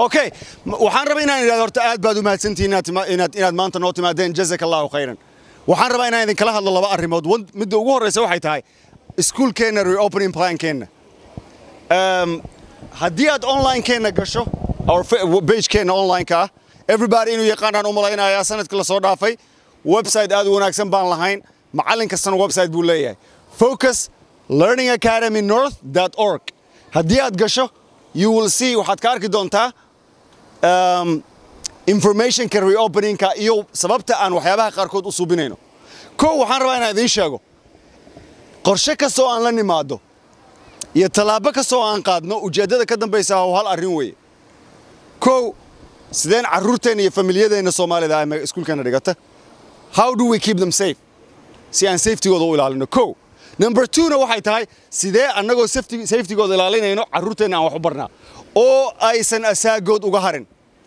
okay waxaan rabaa inaan iraado horta aad baad u mahadsantihiin inaad maanta noo timaadeen jazakallahu khayran waxaan rabaa inaan idin kala hadlo laba arrimood midda ugu horeysa waxay tahay iskuulkeena reopening plan keena haddii aad online keena gasho or page keena online ka everybody inuu yaqaanaan u malaynayaa sanadkii la soo dhaafay website aad u wanaagsan baan lahayn macallin kastana website buu leeyahay focuslearningacademynorth.org haddii aad gasho you will see waxaad ka arki doontaa information ka reopening ka iyo sababta aan waxyaabaha qaarkood u suubinayno waxaan rabaa inaan idin sheego qorshe kasta oo aan la nimaado iyo talaabo kasta oo aan qaadno ujeedada ka dambaysa hal arrin weeye sideen carruurteena iyo familiyadeena Soomaalida ay iskuulkana dhigata how do we keep them safe si aan safety-gooda u ilaalino number 2 na waxay tahay sidee annagoo safety-gooda ilaalinayno carruurteena aan wax u barnaa oo aysan asaagood uga harin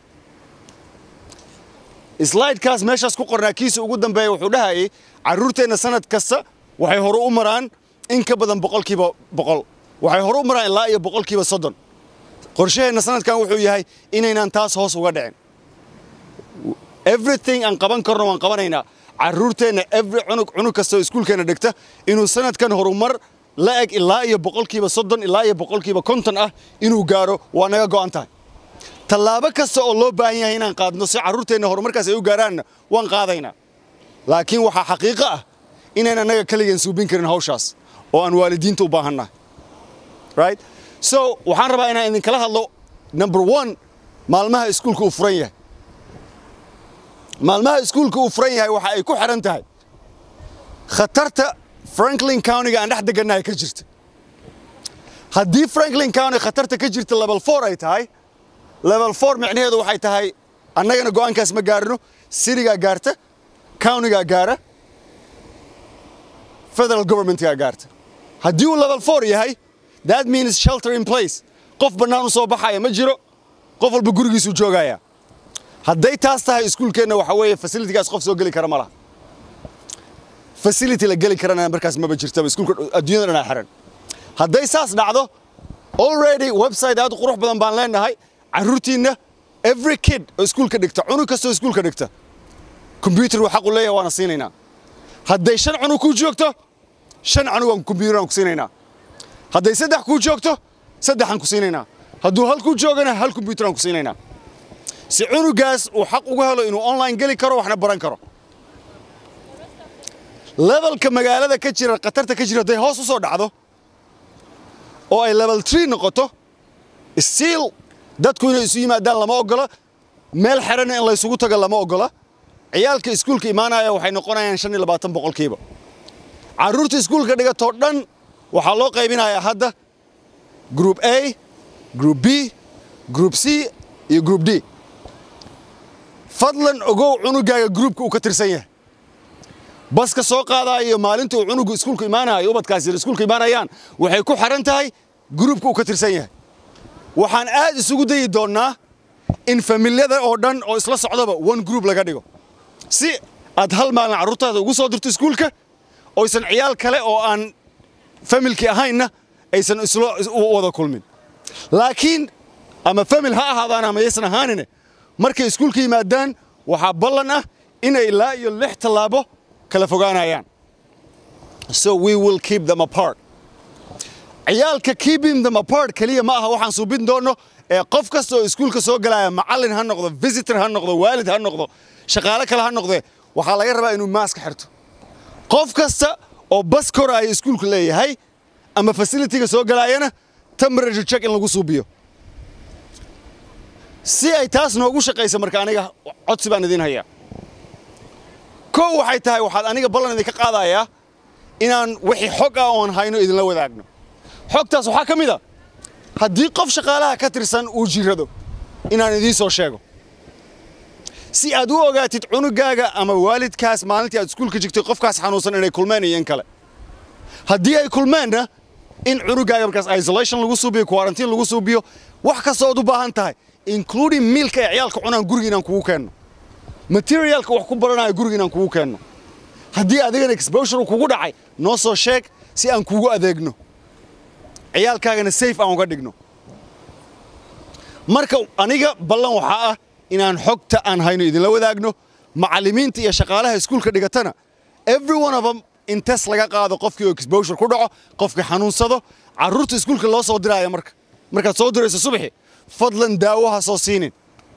slide-kaas meeshaas ku qornaa kiisa ugu dambeeya wuxuu dhahayay carruurteena sanad kasta waxay hore u maraan in ka badan 100% waxay hore u maraan ilaa iyo 30% qorshaheena sanadkan wuxuu yahay inaynaan taas hoos uga dhicin everything aan qaban karno waan qabanaynaa carruurteena every cunug kasta iskuulkeena dhigta inuu sanadkan horumar la eg ilaa iyo 30% ilaa iyo 50% ah inuu gaaro waa naga go'an tahay talaabo kasta oo loo baahan yahay inaan qaadno si carruurteena horumarkaas ay u gaaraan waan qaadaynaa laakiin waxa xaqiiqo ah inaan anaga kaliyan suubin karin hawshaas oo aan waalidiinta u baahannahay right so waxaan rabaa inaan idin kala hadlo number 1 maalmaha iskuulka uu furan yahay maalmaha iskuulka uu furan yahay waxa ay ku xiran tahay khatarta Franklin County aan dhex deganahay ka jirta haddii Franklin County khatarta ka jirta level 4 ay tahay level 4 macnaheedu waxay tahay annagana go'aankaas ma gaarino city-ga gaarta county-ga gaara federal government-ga gaarta haddii uu level 4 yahay that means shelter in place qof bannaan u soo baxaya ma jiro qof walba gurigiisu joogaya hadday taas tahay iskuulkeena waxa weeye facility-gaas qof soo gali kara ma laha facility la gali karana markaas ma jirto iskuulka adduunyada dhan xiran hadday saas dhacdo already website aad qurux badan baan leenahay carruurtiina every kid oo iskuulka dhigta cunug kasta oo iskuulka dhigta computer waxa uu leeyahay waana siinaynaa hadday 5 cunug ku joogto 5 cunug aan computer aan ku siinaynaa hadday 3 ku joogto 3 aan ku siinaynaa hadduu hal ku joogana hal computer aan ku siinaynaa si cunugaas uu xaq uga helo inuu online gali karo waxna baran karo levelka magaalada ka jira qatarta ka jira haday hoos u soo dhacdo oo ay level 3 noqoto still dadku inay isu yimaadaan lama ogola meel xiran in la isugu tago lama ogola ciyaalka iskuulka imaanaya waxay noqonayaan 25% carruurta iskuulka dhigato dhan waxa loo qaybinayaa hadda group A group B group C iyo group D fadlan ogow cunugaaga groupka uu ka tirsan yahay baska soo qaadayo maalinta uu cunugu iskuulka imaanayo ubadkaas iskuulka imaanayaan waxay ku xiran tahay groupka uu ka tirsan yahay waxaan aad isugu dayi doonaa in familiyada oo dhan oo isla socdaba one group laga dhigo si aad hal maalin carruurtaada ugu soo dirto iskuulka oo aysan ciyaal kale oo aan familki ahaynna aysan isla wada kulmin laakiin ama famil ha ahaadaan ama aysan ahaanine markay iskuulka yimaadaan waxa ballan ah inay ilaa iyo 6 talaabo kala fogaanayaan so we will keep them apart ciyaalka keeping them apart kaliya ma aha waxaan suubin doono ee qof kasta oo iskuulka soo galaya macallin ha noqdo visitor ha noqdo waalid ha noqdo shaqaale kale ha noqdo waxa laga rabaa inuu mask xirto qof kasta oo bas koraya iskuulka leeyahay ama facility-ga soo galayana temperature check in lagu suubiyo si ay taas noogu shaqeyso marka aniga codsi baan idin hayaa waxay tahay waxaad aniga ballan idin ka qaadayaa inaan wixii xog ah oo aan hayno idin la wadaagno xogtaas waxa kamid ah haddii qof shaqaalaha ka tirsan uu jirado inaan idin soo sheego si aad u ogaatid cunugaaga ama waalidkaas maalintii aad iskuulka jigtay qofkaas xanuunsan inay kulmeenayeen kale haddii ay kulmeenna in cunugaaga markaas isolation lagu suubiyo quarantine lagu suubiyo wax kasta oo u baahan tahay including mealka ay ciyaalka cunaan guriga inaan kugu keenno materialka wax ku baranayo guriga inaan kugu keenno haddii adigana exposure kugu dhacay noo soo sheeg si aan kugu adeegno ciyaalkaagana safe aan uga dhigno marka aniga ballan waxa ah inaan xogta aan hayno idinla wadaagno macallimiinta iyo shaqaalaha iskuulka dhigatana every one of them in test laga qaado qofkii exposure ku dhaco qofkii xanuunsado carruurta iskuulka loo soo diraayo markaad soo dirayso subaxi fadlan daawaha soo siinin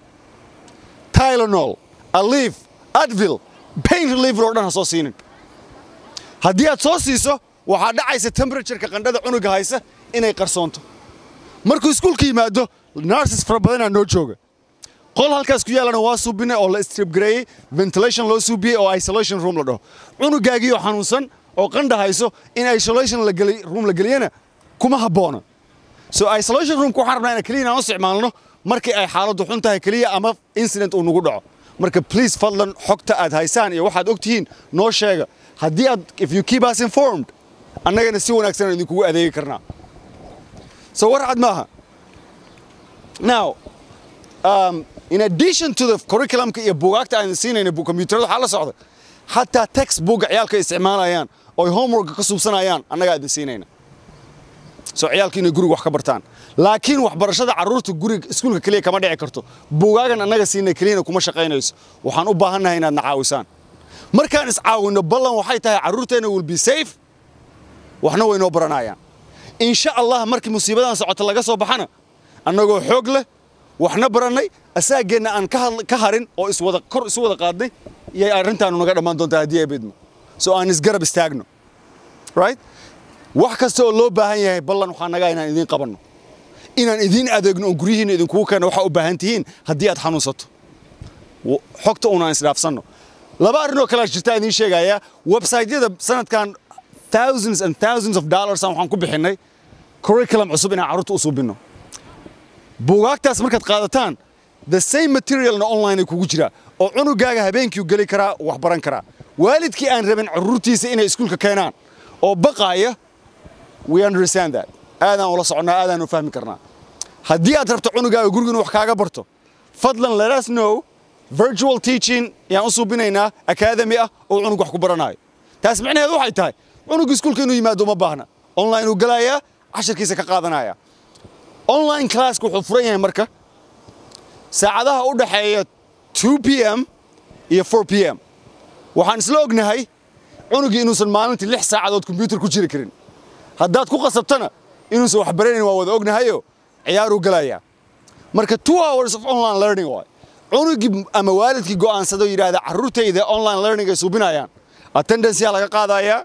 Tylenol, Aleve, Advil, pain reliever oo dhan ha soo siinin haddii aad soo siiso waxaa dhacaysa temperatureka qandhada cunuga haysa inay qarsoonto markuu iskuulka yimaado nurses fara badanaa noo jooga qol halkaas ku yaalana waa suubinay oo la strip gareeyey ventilation loo suubiyey oo isolation room la dhaho cunugaagii oo xanuunsan oo qandha hayso in isolation room la geliyana kuma habboona so isolation roomku waxaan rabnaa inaan keliya inaan u isticmaalno markii ay xaaladdu xun tahay keliya ama incident uu nagu dhaco marka please fadlan xogta aad haysaan iyo waxaad ogtihiin noo sheega haddii aad if you keep us informed annagana si wanaagsan idinkugu adeegi karnaa so war cad maaha now in addition to the curriculumka iyo buugaagta aan siinayna computerada waxaa la socda xataa textbook ciyaalka isticmaalayaan oo homework ka suubsanayaan annaga aad siinayna so ciyaalka inay guriga wax ka bartaan laakiin waxbarashada carruurta guriga iskuulka kaliya kama dhici karto buugaagan annaga siinay kaliya kuma shaqaynayso waxaan u baahannahay inaad na caawisaan markaan is caawino ballan waxay tahay carruurteena will be safe waxna way noo baranayaan insha Allah markii musiibadan socota laga soo baxana annagoo xoog leh waxna baranay asaageena aan ka harin oo isu wada qaadnay iyo arrintaanu naga dhamaan doontaa hadii ay bidmo so aan isgarab istaagno right wax kasta oo loo baahan yahay ballan waxaan naga inaan idin qabanno inaan idin adeegno oo gurihiina idinku keeno waxa u baahan tihiin haddii aad xanuunsato xogta una isdhaafsanno laba arrin oo kala jirta idin sheegaya website-yada sanadkan thousands and thousands of dollars aan ku bixinay curriculum cusub inaan carruurta u suubino buugaagtaas markaad qaadataan the same materialna online kugu jira oo cunugaaga habeenkii gali karaa wax baran karaa waalidkii aan rabin carruurtiisa inay iskuulka keenaan oo baqaaya we understand that aadaan ula soconaa aadaan u fahmi karnaa haddii aad rabto cunugaaga guriga inuu wax kaaga barto fadlan let us know virtual teaching yaan u suubinaynaa academy ah oo cunug wax ku baranayo taas macnaheedu waxay tahay cunug iskuulka inuu yimaado uma baahna online uu galayaa casharkiisa ka qaadanaya online class wuxuu furan yahay marka saacadaha u dhaxeeya 2 p.m. iyo 4 p.m. waxaan isla ognahay cunugii inuusan maalintii 6 saacadood computer ku jiri karin haddaad ku qasabtana inuusan wax baranayn waa wada ognahayo ciyaaruu galayaa marka 2 hours of online learning waay cunugii ama waalidkii go'aansado yiraahdo carruurtayda online learning ay suubinayaan attendance yaa laga qaadayaa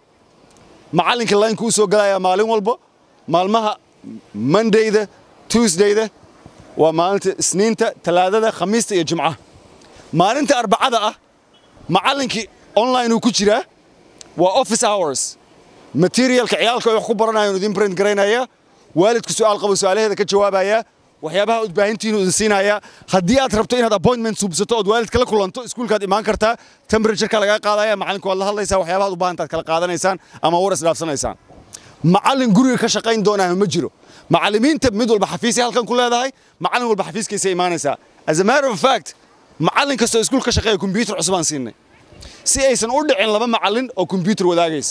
macallinka line ku soo galaya maalin walba maalmaha Mondayda Tuesdayda waa maalinta Isniinta Talaadada Khamiista iyo Jimcaha maalinta Arbacada ah macallinkii online uu ku jiraa waa office hours materialka ciyaalka wax ku baranayaan idin print gareynaya waalidku su'aal qabo su'aalaheeda ka jawaabaya waxyaabaha u baahantiinu idin siinaya haddii aad rabto inaad appointment subsato oo waalidka la kulanto iskuulkaad imaan kartaa temperature-ka laga qaadaya macallinku waad la hadlaysaa waxyaabaha u baahantaad kala qaadanaysaan ama war isdhaafsanaysaan macallin guriga ka shaqayn doonaa ma jiro macallimiinta mid walba xafiis halkan ku leedahay macallin walba xafiiskiisa imaanaysaa as a matter of fact macallin kasta iskuul ka shaqeeya computer cusub aan siinay si aysan u dhicin laba macallin oo computer wadaagaysa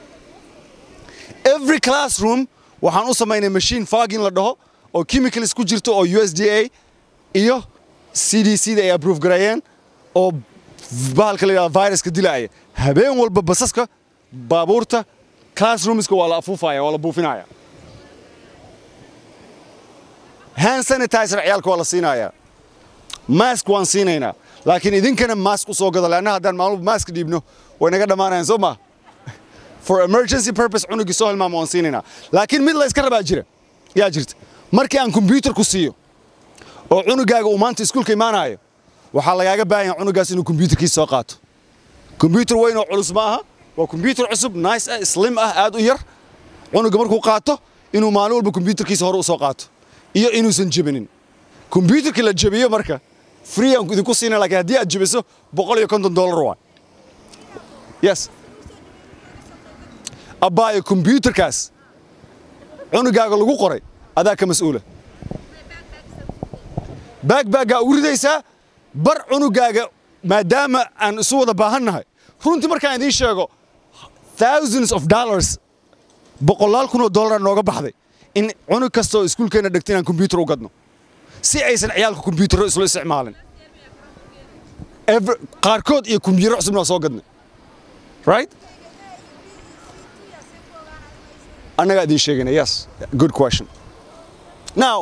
every classroom waxaan u samaynay machine fogging la dhaho oo chemicals ku jirto oo USDA iyo CDC ay approve gareeyeen oo bahalka la yiraahdo viruska dilaaya habeen walba basaska baabuurta classroomska waa la afuufaya waa la buufinaya hand sanitizer ciyaalka waa la siinaya mask waan siinaynaa laakiin idinkana mask u soo gada laana haddaan maalmo mask dhiibno way naga dhamaanayaan soo ma for emergency purpose cunugii soo hilmaamo waan siinaynaa laakiin mid la iska rabaa jirta markii aan computer ku siiyo oo cunugaaga uu maanta iskuulka imaanayo waxaa lagaaga baahan yahay cunugaas inuu computerkiisa soo qaato computer weyn oo culus maaha waa computer cusub nice ah slim ah aad u yar cunuga markuu qaato inuu maalin walba computerkiisa hore u soo qaato iyo inuusan jabinin computerkii la jabiyo marka free aan idinku siinaa laakiin haddii aad jabiso $150 waa yes abaayo computerkaas cunugaaga lagu qoray adaa ka mas'uula backbagga ugu ridaysaa bar cunugaaga maadaama aan isu wada baahannahay runtii markaan idiin sheego thousands of dollars $100,000 nooga baxday in cunug kasta oo iskuulkeena dhigtay inaan computer u gadno si aysan ciyaalka kombiyuutarro isla isticmaalin qaarkood iyo kombiyuutarro cusubna soo gadnay right annaga idin sheegayna yes good question now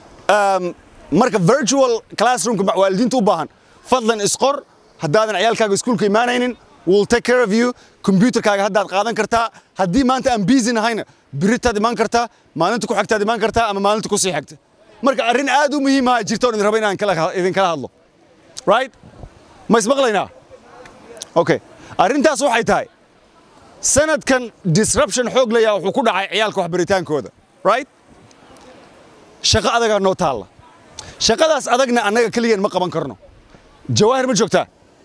marka virtual classroom ka waalidiinta u baahan fadlan isqor haddaadan ciyaalkaaga iskuulka imaanaynin we'll take care of you computerkaaga haddaad qaadan kartaa haddii maanta aan busy nahayna biritaad imaan kartaa maalinta ku xigtaad imaan kartaa ama maalinta ku sii xigta marka arrin aad u muhiim ah jirto idin rabo inaan idinkala hadlo right ma ismaqlaynaa okay arrintaas waxay tahay sanadkan disruption xoog leh wuxuu ku dhacay ciyaalka waxbaritaankooda right shaqo adagaa noo taalla shaqadaas adagna annaga keliyan ma qaban karno jawaahir ma joogtaa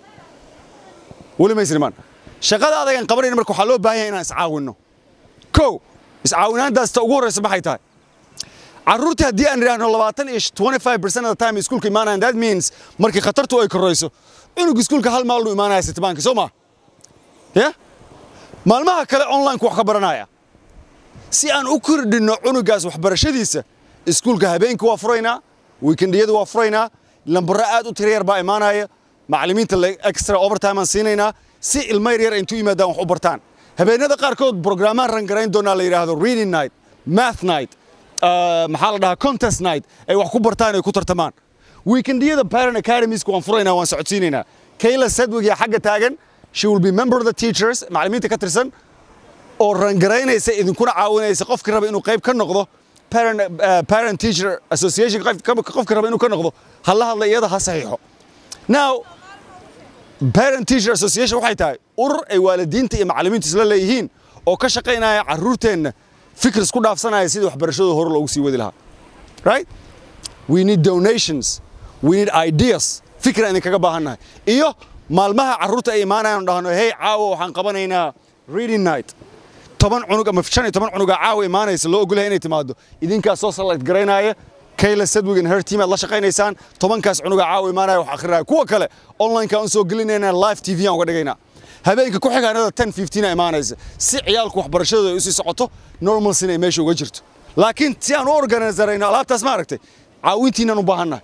weli ma islimaan shaqada adagaan qabanayna marka waxaa loo baahan yahay inaan iscaawinno kow iscaawinaantaas ta ugu horreysa maxay tahay carruurta haddii aan idhaahno 25% of the time iskuulka imaanayaan that means markii khatartu ay korrayso cunug iskuulka hal maalin u imaanaya sitibaankii soo maa yeah maalmaha kale online-ku wax ka baranaya si aan u kordhinno cunugaas waxbarashadiisa iskuulka habeenkii waa furaynaa weekendiyada waa furaynaa lambaro aad u tiro yar baa imaanaya macallimiinta extra overtime aan siinaynaa si ilmo yar intuu yimaadaan wax u bartaan habeenada qaarkood programmaan rangarayn doonaa la yidhaahdo reading night math night maxaa la dhahaa contest night ay wax ku bartaan ay ku tartamaan weekendiyada parent academies waan furaynaa waan socodsiinaynaa Kayla Sedgwick yaa xagga taagan she will be member of the teachers macallimiinta ka tirsan oo rangaraynaysa idinkuna caawinaysa qofkii raba inuu qayb ka noqdo parent teacher association qofkii raba inuu ka noqdo ha la hadla iyada ha saxiixo now parent teacher association waxay tahay urur ay waalidiinta iyo macallimiintu isla leeyihiin oo ka shaqaynaya carruurteenna fikir isku dhaafsanaya sidii waxbarashadooda hore loogu sii wadi lahaa right we need donations we need ideas fikir aan idinkaga baahannahay iyo maalmaha carruurta ay imaanayaan dhahno hey caawa waxaan qabanaynaa reading night 10 cunug ama 15 cunug caawa imaanaysa loo ogolahay inay timaado idinkaas soo select garaynaya Kayla Sedgwick and her team aad la shaqaynaysaan 10kaas cunug caawa imaanaya wax akhrinaya kuwa kale online-ka aan soo gelinayna live TV aan uga dhigaynaa habeenka ku xigaanada 10:15 ay imaanaysa si ciyaalku waxbarashadooda ay u sii socoto normal sinay meesha uga jirto laakiin si aan u organizarayno alaabtaas ma aragtay caawintiinaan u baahannahay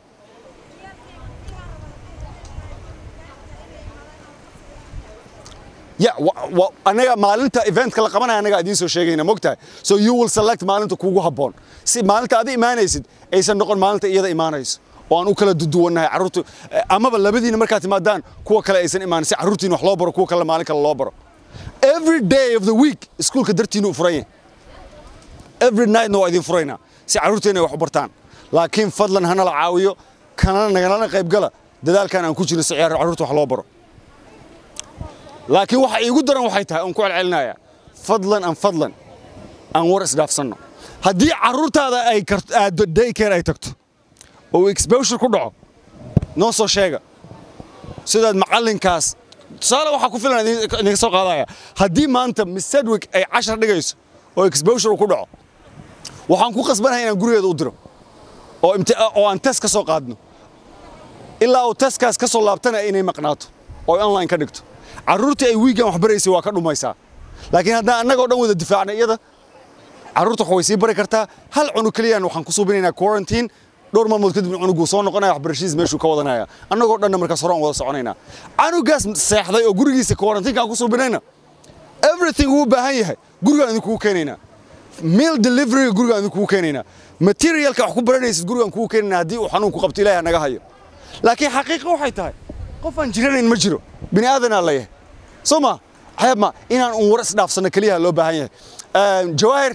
yeah anaga maalinta eventka la qabanaya anaga idin soo sheegayna mogtahay so you will select maalinta kuugu habboon si maalinta aad imaanaysid aysan noqon maalinta iyada imaanayso oo aan u kala duduwanahay carruurtu amaba labadiina markaad timaadaan kuwa kale aysan imaan si carruurtiin wax loo baro kuwa kale maalin kale loo baro every day of the week iskuulka dartiinu u furan yahay every night waa idin furaynaa si carruurteena wax u bartaan laakiin fadlan hana la caawiyo kana nagalana qayb gala dadaalkan aan ku jirno si carruurta wax loo baro laakiin waxa iigu daran waxay tahay aan ku celcelinaya fadlan aan war isdhaafsanno haddii carruurtaada ay aado daycare ay tagto oo exposure ku dhaco noo soo sheega sidaad macallinkaas tusaale waxaa ku filan idinka soo qaadaya haddii maanta Miss Sedgwick ay 10 dhigayso oo exposure ku dhaco waxaan ku qasbanahay inaan gurigeeda u diro oo aan test ka soo qaadno ilaa uu testkaas ka soo laabtana inay maqnaato oo online ka dhigto carruurta ay weekend wax baraysay waa ka dhumaysaa laakiin haddaan annagoo dhan wada difaacna iyada carruurta wax way sii bari kartaa hal cunug keliyaan waxaan ku suubinaynaa quarantine dhowr maalmood kadib cunugu soo noqonaya waxbarashadiisa meeshuu ka wadanaya annagoo dhanna markaas hore aan wada soconaynaa canugaas seexday oo gurigiisa quarantine aan ku suubinayna everything uu baahan yahay gurigaan idinkugu keenaynaa meal delivery gurigaan idinkugu keenaynaa materialka wax ku baranaysid gurigaan kugu keenaynaa haddii uu xanuun ku qabto ilaahay naga hayo laakiin xaqiiqo waxay tahay qof aan jiranayn ma jiro bini aadanaa la yahay soo ma xayab ma inaan war isdhaafsano kaliya loo baahan yahay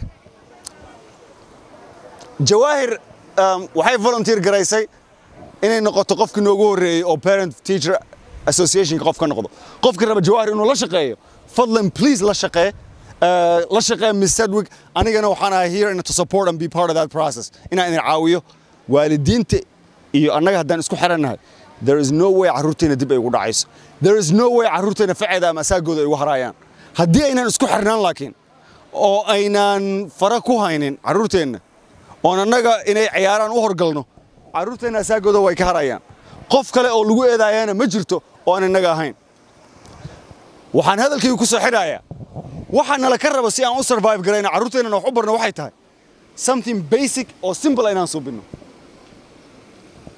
jawaahir waxay volunteer garaysay inay noqoto qofkii noogu horreeyay oo parent teacher association qof ka noqdo qofkii raba jawaahir inuu la shaqeeyo fadlan please la shaqee Miss Sedgwick anigana waxaan ahay here to support and be part of that process inaan idin caawiyo waalidiinta iyo annaga haddaan isku xirannahay there is no way carruurteena dib ay ugu dhacayso there is no way carruurteena faceeda ama asaagooda ay ugu harayaan haddii aynaan isku xirnaan laakiin oo aynaan fara ku haynin carruurteenna oon annaga inay ciyaaraan u horgalno carruurteenna asaagooda way ka harayaan qof kale oo lagu eedaayana ma jirto oo aan innaga ahayn waxaan hadalkayga ku soo xidhayaa waxaa nala ka rabo si aan u survive garayno carruurteennana wax u barno waxay tahay something basic oo simple inaan suubinno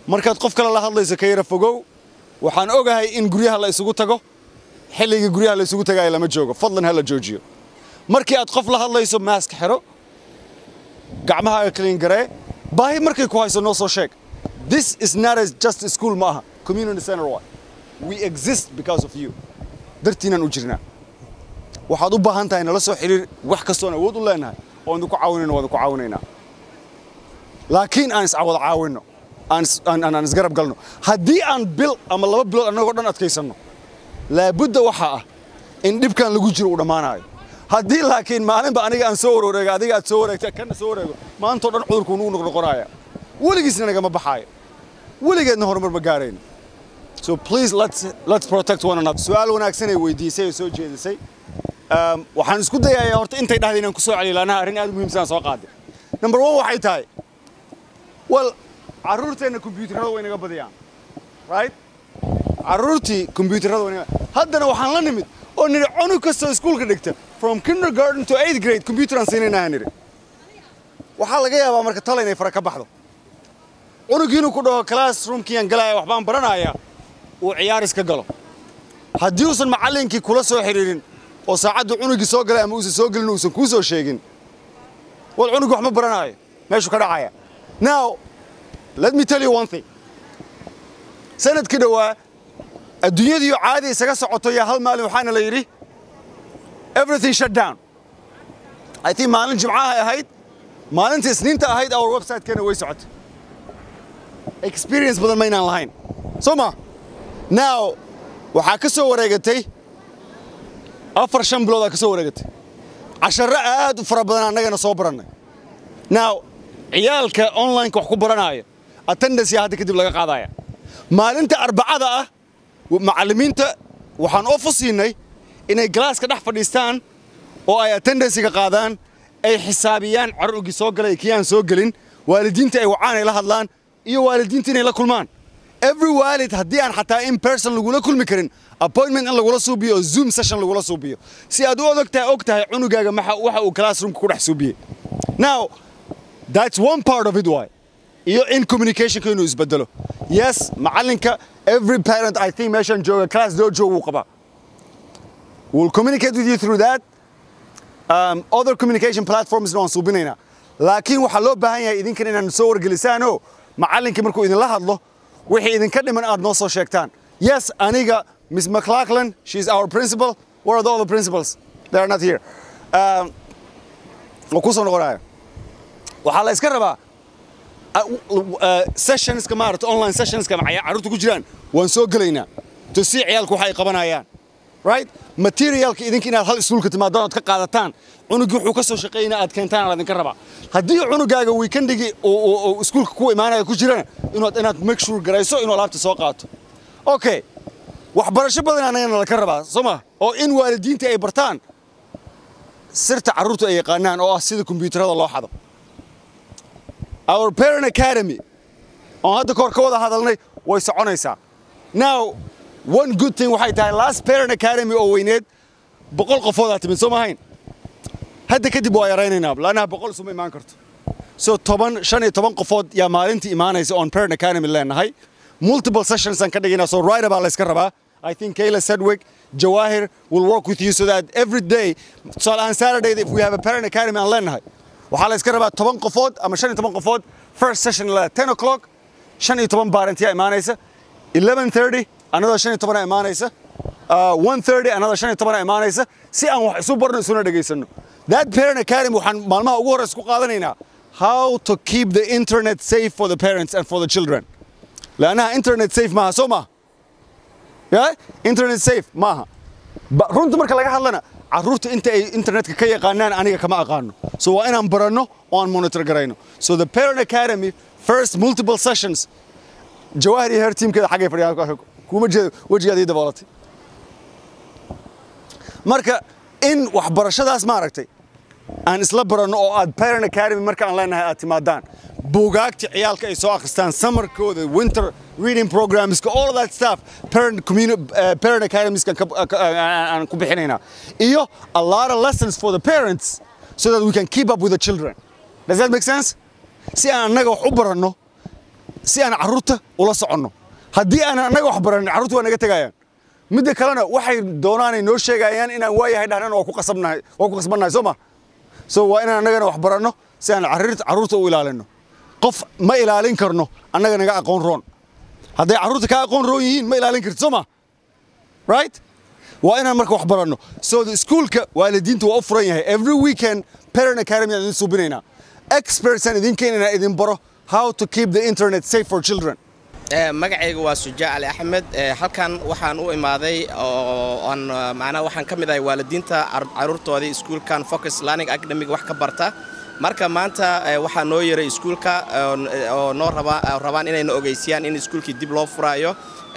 markaad qof kale la hadlayso ka yara fogow waxaan ogahay in guryaha la isugu tago xilliga guryaha la isugu tagay lama joogo fadlan hala joojiyo markii aad qof la hadlayso mask xiro gacmaha clean garee baahi markay ku hayso noo soo sheeg this is not just a school maaha community center we exist because of you dartiinan u jirnaa waxaad u baahan tahay nala soo xiriir wax kastoo aan awood u leenahay oo aan ku caawinaynaa laakiin aan iscawad caawino aan isgarab galno haddii aan bil ama 2 bilood annagoo dhan adkaysano laabudda waxa ah in dhibkan lagu jiro u dhamaanayo haddii laakiin maalinba aniga aan soo wareego adiga aad soo wareegtay kana soo wareego maanta dhan cudurku uu noqonaya weligiisna naga ma baxaayo weligeedna horumar ma gaareen so please let's protect one another su'aal wanaagsan ay weydiisay soo jeedisay waxaan isku dayayaa horta intay dhahdeen inaan ku soo celiyo laana arrin aad muhiimsan soo qaaday number 1 waxay tahay well carruurteena kombiyuutarada way naga badiyaan right carruurtii kombiyuutarada way haddana waxaan la nimid oo niri cunug kasta iskuulka dhigta from kindergarten to 8th grade computer aan siinayna niri waxa laga yaabaa marka talo inay fara ka baxdo cunugiinu ku dhaho classroomkii aan galaya waxbaan baranaya uu ciyaar iska galo haddii uusan macallinkii kula soo xiriirin oo saacadu cunugii soo galay ama uusan soo galin uusan ku soo sheegin wal cunug wax ma baranayo meeshu ka dhacaya now let me tell you one thing sanadkii dhawaa adduunyadu caadi isaga socoto ya hal maalin waxaana la yiri everything shut down I think maalin jimcaha ahayd maalintii isniinta ahayd our website kana way socotay experience badan ma inaan lahayn soma now waxa ka soo wareegatay 4-5 bilood ka soo wareegatay casharo aad u fara badan annagana soo baranay now ciyaalka online wax ku baranayo attendance hadda kadib laga qaadaya maalinta arbacada ah macallimiinta waxaan ofusinay inay galaaska dhex fadhiistaan oo ay attendance ka qaadaan ay xisaabiyaan carruurgii soo galay kiyaan soo galin waalidiinta ay wacaan ay la hadlaan iyo waalidiinta inay la kulmaan every walid haddii aan xataa in person lagula kulmi karin appointment in lagula suubiyo zoom session lagula suubiyo si aad u ogtahay cunugaaga waxa uu classroomka ku dhex suubiyay now that's one part of it why iyo in communication ka inuu isbedelo yes macallinka every parent I think meeshan jooga class dojo uu qaba we'll communicate with you through that other communication platforms no suubinayna laakiin waxa loo baahan yahay idinkan inaan soo wargelisaano macallinka markuu idin la hadlo wixii idin ka dhiman aad noo soo sheegtaan yes aniga Miss McLaughlin she's our principal where are all the principals they are not here ku soo noqonaya waxa la iska rabaa sessions ka maarto online sessions ka macaya carruurtu ku jiraan waan soo galaynaa to see ciyaalku waxa ay qabanayaan right materialka idinka inaad hal iskuulka timaadaan aad ka qaadataan cunugii wuxuu ka soo shaqeynaa aad keentaan aad idinka rabaa haddii cunugaaga weekendigi oo iskuulka ku imaanaya ku jirana inaad make sure garayso inuu alaabta soo qaato okay waxbarasho badan anagana la ka rabaa soma oo in waalidiinta ay bartaan sirta carruurtu ay yaqaanaan oo ah sida kombiyuutarada loo xado our parent academy on hadda koor ka wada hadalnay way soconaysaa now one good thing waxay tahay last parent academy oo weyneed 100 qofood aad timid soo maahayn hadda kadib waa yaraynaynaa laana 100 suma imaan karto so 15 qofood yaa maalintii imaanaysa on parent academy leenahay multiple sessions aan ka dhigaynaa so right about la iska rabaa I think Kayla Sedwick Jawahir will work with you so that every day so on Saturday if we have a parent academy aan leenahay waxa la iska rabaa 10 qofood ama 15 qofood first session la 10 o'clock 15 parent yaa imaanaysa 11:30 another 15 imaanaysa 1:30 another 15 imaanaysa si aan wax isu barno isuna dhageysano that parent academy waxaan maalmaha ugu horeysa ku qaadanaynaa how to keep the internet safe for the parents and for the children laana internet safe ma soo ma yeah internet safe maaha runta marka laga hadlana carruurta inta ay internetka ka yaqaanaan aniga kama aqaano so waa inaan baranno oo aan monitor garayno so the parent academy first multiple sessions Jawahir iyo her teamkeeda xagay fadhiyaan kuma jeedo wajigaadii daboolatay marka in waxbarashadaas ma aragtay aan isla baranno oo aad parent academy marka aan leenahay aad timaadaan buugaagta ciyaalka ay soo akhristaan summerkooda winter reading programs all of that stuff parent academies aan ku bixinaynaa iyo a lot of lessons for the parents so that we can keep up with the children does that make sense si aan annaga wax u baranno si aan carruurta ula soconno haddii aan annaga wax baranin carruurta waa naga tegayaan midda kalena waxay doonaanay noo sheegayaan inaan waayahay dhahnaan waa ku qasbannahay soo ma so waa inaan annagana wax baranno si aan carruurta u ilaalinno qof ma ilaalin karno annaga naga aqoon roon hadday carruurta ka aqoon roon yihiin ma ilaalin kartid soo ma right waa inaan marka wax baranno so the schoolka waalidiintu waa u furan yahay every weekend parent academy aan idin suubinaynaa experts aan idin keenaynaa idin baro how to keep the internet safe for children magacaygu waa Sujaa Ali Axmed halkan waxaan u imaaday oo aan macna waxaan ka mid ahay waalidiinta carruurtoodii iskuulkan Focus Learning Academy wax ka barta marka maanta waxaa noo yeeray iskuulka oo noo rabaan inay ogeysiyaan in iskuulkii dib loo furayo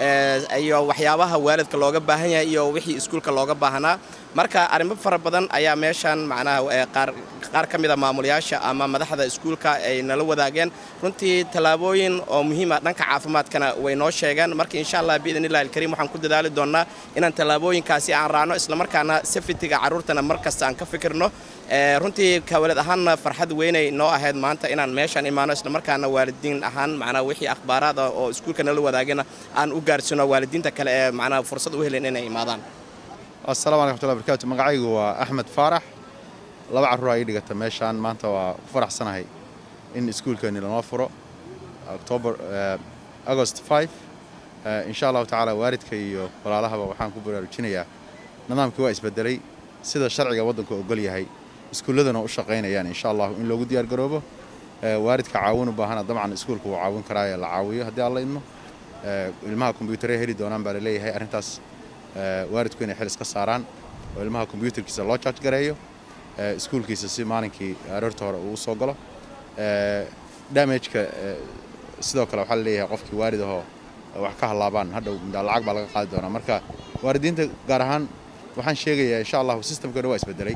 iyo waxyaabaha waalidka looga baahan yahay iyo wixii iskuulka looga baahnaa marka arrimo fara badan ayaa meeshan macnaha qaar ka mid ah maamulayaasha ama madaxda iskuulka ay nala wadaageen runtii talaabooyin oo muhiim ah dhanka caafimaadkana way noo sheegeen marka insha Allah biidnillaahi alkariim waxaan ku dadaali doonaa inaan talaabooyinkaasi aan raacno isla markaana safety-ga carruurtana markasta aan ka fikirno runtii ka waalid ahaan farxad weyn ay noo ahayd maanta inaan meeshan imaano isla markaana waalidiin ahaan macnaha wixii akhbaaraad oo iskuulka nala wadaagana aan u gaarsino waalidiinta kale ee macnaha fursad u heleen inay imaadaan السلام عليكم ورحمة الله وبركاته مقعي هو أحمد فارح لبع الرأي اللي قلت ماشان ما أنت وفرح سنة هي إن سكول كان لنوفره أكتوبر أغسطس 5 إن شاء الله تعالى وارد كي ولا لها وحان كبر الجنية نظام كويس بدري سيدا الشرعي وضن كوغلي هي سكول لدنا وشقينا يعني إن شاء الله إن لو ديار قروبه وارد كعاون وبهنا طبعا سكول كو عاون كرايا العاوية هدي الله إنه المها كمبيوتر هي دونان باللي هي أرنتاس waalidku inay xil iska saaraan oo ilmaha computerkiisa loo charge gareeyo iskuulkiisa si maalinkii aroorta hore uu soo galo damage-ka sidoo kale waxa la leeyahay qofkii waalid ahoo wax ka halaabaan hadhow lacag baa laga qaadi doonaa marka waalidiinta gaar ahaan waxaan sheegayaa insha Allah systemkana waa isbedelay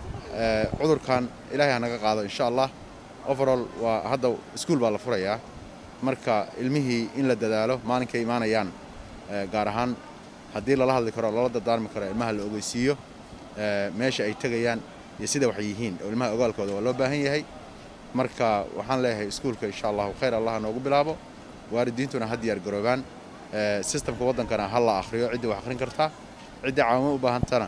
cudurkan ilaahay ha naga qaado insha Allah overall waa hadda iskuul baa la furayaa marka ilmihii in la dadaalo maalinkay imaanayaan gaar ahaan haddii lala hadli karo lala dardaarmi karo ilmaha la ogeysiiyo meesha ay tagayaan iyo sida wax yihiin oo ilmaha ogaalkooda waa loo baahan yahay marka waxaan leeyahay iskuulka insha Allah khayr Allah noogu bilaabo waalidiintuna had diyaar garoobaan systemka wadankana hal la akhriyo cidii wax akhrin kartaa cidii caawimo u baahantana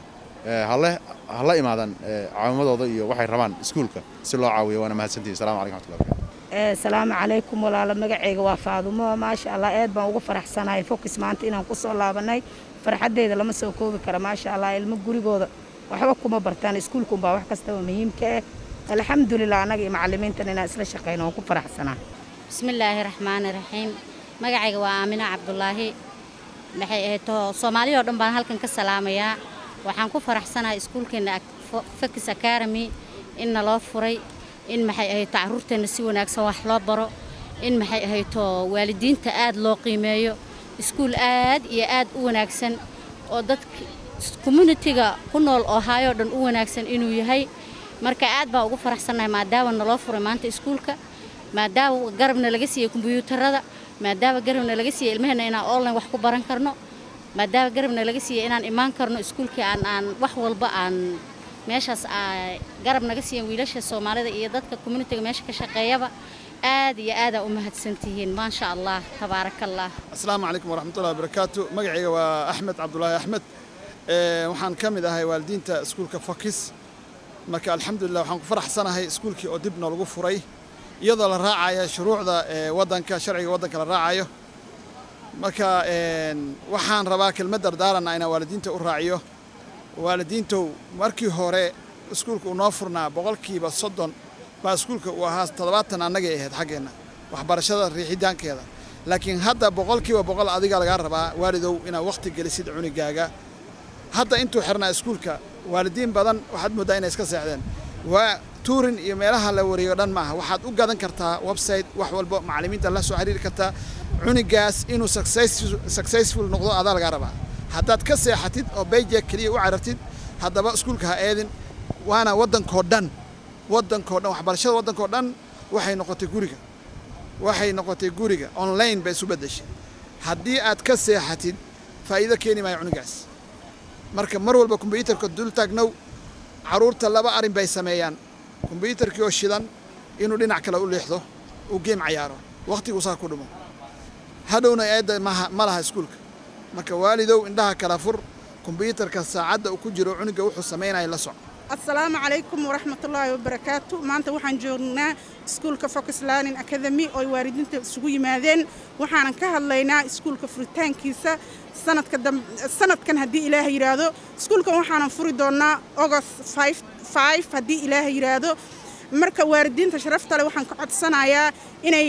hala imaadan caawimadooda iyo waxay rabaan iskuulka si loo caawiyo waana mahadsantihiin salaamu calaykum warahmatullahi السلام عليكم ولا مقعي وفاضمو ما شاء الله ايد بان ugu faraxsanahay focus maanta inaan ku soo laabanay farxadeeda lama soo koobi karo ma sha Allah ilmo gurigooda waxba kuma bartaan iskuulku baa wax kasta oo muhiim ka ah alxamdulillah anaga macallimiintan inaan isla shaqeyno ku faraxsanahay bismillaahir rahmaanir rahiim magacayga waa Aamina Cabdullaahi maxay ahayd Soomaaliya oo dhan baan halkan ka salaamayaa waxaan ku faraxsanahay iskuulkeena Focus Academy in loo furay in maxay ahayd carruurteena si wanaagsan wax loo baro in maxay ahayd waalidiinta aad loo qiimeeyo iskuul aad iyo aad u wanaagsan oo dadka community-ga ku nool Ohio dhan u wanaagsan inuu yahay marka aad baa ugu faraxsanahay maadaama loo furay maanta iskuulka maadaama garabna laga siiyay kombiyuutarada maadaama garabna laga siiyay ilmaheena inaan online wax ku baran karno maadaama garabna laga siiyay inaan imaan karno iskuulka aan wax walba aan meeshaas garab naga siiyay wiilasha Soomaalida iyo dadka community-ga meesha ka shaqeeyaba aad iyo aad u mahadsantihiin ma sha Allah tabarakallah assalaamu calaykum warahmatullahi wabarakatuh magacayga waa Axmed Cabdullaahi Axmed waxaan ka mid ahay waalidiinta iskuulka Focus marka alxamdulillah waxaan ku faraxsanahay iskuulkii oo dib lagu furay iyadoo la raacayo shuruucda wadanka sharciga wadanka la raacayo marka waxaan rabaa kelmad dardaaran inaan waalidiinta u raaciyo waalidiintu markii hore iskuulka uu noo furnaa boqolkiiba 30 baa iskuulka uu ahaa 70 annaga ahayd xageena waxbarashada riixidaankeeda laakiin hadda boqolkiiba 100 adiga laga rabaa waalidow inaad waqti gelisid cunigaaga hadda intuu xirnaa iskuulka waalidiin badan waxaad moodaa inay iska seexdeen waa tuurin iyo meelaha la wareeyo dhan maaha waxaad u gadan kartaa website wax walba macallimiinta la soo xiriiri kartaa cunigaas inuu successful noqdo adaa laga rabaa haddaad ka seexatid oo bayje kaliya u carartid haddaba iskuulka ha eedin waana wadankoo dhan waxbarashada wadankoo dhan waxay noqotay guriga online bay isu bedeshay haddii aad ka seexatid faa'iido keeni maayo cunigaas marka mar walba kombiyuutarka dul taagnow carruurta laba arrin bay sameeyaan kombiyuutarkii oo shidan inuu dhinac kale u leexdo uu game cayaaro waqtigu saa ku dhumo hadhowna eedda ma laha iskuulka marka waalidow indhaha kala fur kombiyuutarka saacadda uu ku jiro cunuga wuxuu sameynaya la soco السلام عليكم ورحمة الله وبركاته ما أنت وحن جورنا سكول كفوكس لارنينج أكاديمي أو واردين تسوي ماذن وحنا كهاللينا سكول كفرتان كيسة سنة كان هدي إله يرادو سكول كوحنا فريدونا أغسطس 5 هدي إله يرادو marka waaridiinta sharafta leh waxaan ka codsanayaa inay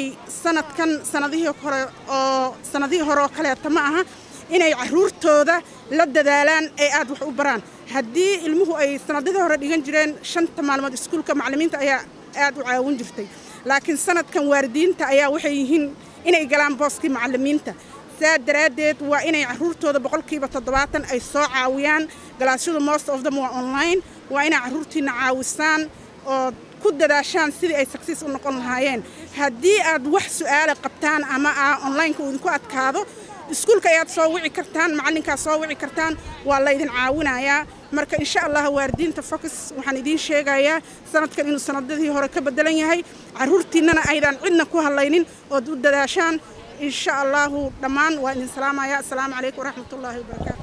sanadihii hore oo kale ma aha inay caruurtooda la dadaalaan ay aad wax u baraan haddii ilmuhu ay sanadihii hore dhigan jireen 5 maalmood iskuulka macallimiinta ayaa aad u caawin jirtay laakiin sanadkan waaridiinta ayaa waxay yihiin inay galaan booskii macallimiinta saa daraadeed waa inay caruurtooda 70% ay soo caawiyaan galaasyadu most of them waa online waa inay caruurtiina caawisaan oo ku dadaashaan sidii ay success u noqon lahaayeen haddii aad wax su'aalo qabtaan ama online ku idinku adkaado iskuulka ayaad soo wici kartaan macallinkaa soo wici kartaan waa la idin caawinayaa marka insha Allah waaridiinta focus waxaan idin sheegayaa sanadkan inuu sanadadii hore ka bedelan yahay caruurtiinana aydan cidna ku halaynin oo u dadaashaan insha Allah dhammaan waa idin salaamayaa assalaamu calaykum waraxmatullaahi wabarakaatuh